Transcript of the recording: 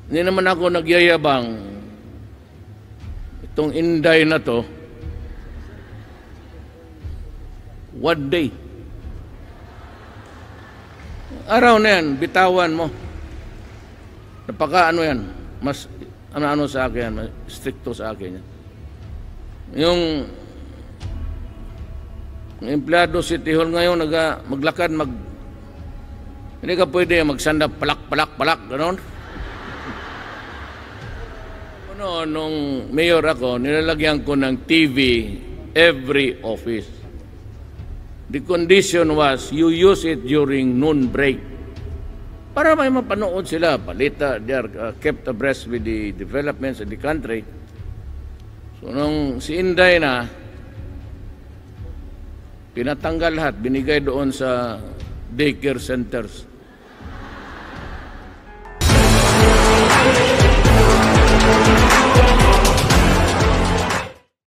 Hindi naman ako nagyayabang. Itong Inday na to, what day? Araw na yan, bitawan mo. Napaka ano yan, mas ano sa akin, mas stricto sa akin yan. Yung empleyado City Hall ngayon, maglakad, hindi ka pwede magsanda palak, gano'n. Nung mayor ako, nilalagyan ko ng TV every office. The condition was, you use it during noon break. Para may mapanood sila, balita, they are kept abreast with the developments in the country. So nung si Inday na, pinatanggal lahat, binigay doon sa daycare centers.